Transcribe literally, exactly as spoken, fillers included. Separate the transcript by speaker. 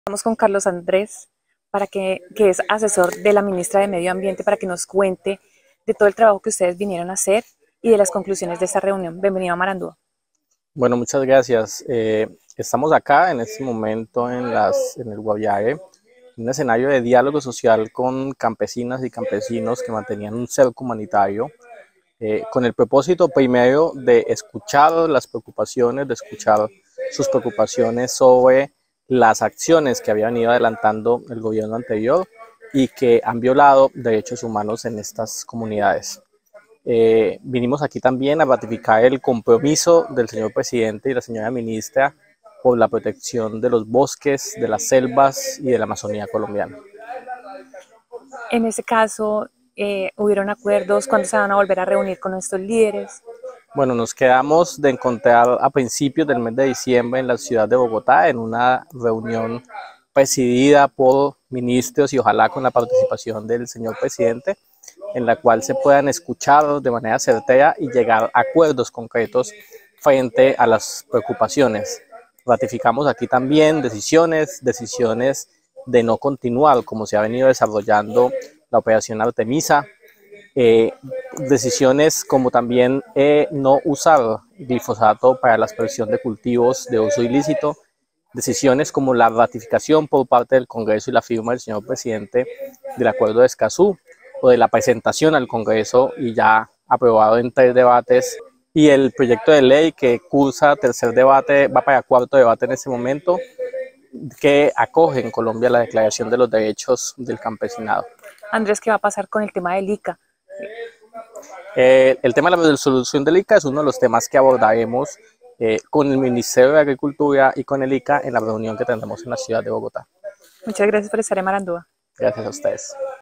Speaker 1: Estamos con Carlos Andrés, para que, que es asesor de la ministra de Medio Ambiente, para que nos cuente de todo el trabajo que ustedes vinieron a hacer y de las conclusiones de esta reunión. Bienvenido a Marandúa.
Speaker 2: Bueno, muchas gracias. Eh, estamos acá en este momento en, las, en el Guaviare, un escenario de diálogo social con campesinas y campesinos que mantenían un cerco humanitario, eh, con el propósito primero de escuchar las preocupaciones, de escuchar sus preocupaciones sobre las acciones que había venido adelantando el gobierno anterior y que han violado derechos humanos en estas comunidades. Eh, vinimos aquí también a ratificar el compromiso del señor presidente y la señora ministra por la protección de los bosques, de las selvas y de la Amazonía colombiana.
Speaker 1: En ese caso, eh, ¿hubieron acuerdos? ¿Cuándo se van a volver a reunir con estos líderes?
Speaker 2: Bueno, nos quedamos de encontrar a principios del mes de diciembre en la ciudad de Bogotá en una reunión presidida por ministros y ojalá con la participación del señor presidente, en la cual se puedan escuchar de manera certera y llegar a acuerdos concretos frente a las preocupaciones. Ratificamos aquí también decisiones, decisiones de no continuar como se ha venido desarrollando la operación Artemisa, eh, decisiones como también eh, no usar glifosato para la aspersión de cultivos de uso ilícito, decisiones como la ratificación por parte del Congreso y la firma del señor presidente del acuerdo de Escazú, o de la presentación al Congreso y ya aprobado en tres debates, y el proyecto de ley que cursa tercer debate, va para cuarto debate en este momento, que acoge en Colombia la Declaración de los Derechos del Campesinado.
Speaker 1: Andrés, ¿qué va a pasar con el tema del ICA?
Speaker 2: Eh, el tema de la resolución del ICA es uno de los temas que abordaremos eh, con el Ministerio de Agricultura y con el ICA en la reunión que tendremos en la ciudad de Bogotá.
Speaker 1: Muchas gracias por estar en Marandúa.
Speaker 2: Gracias a ustedes.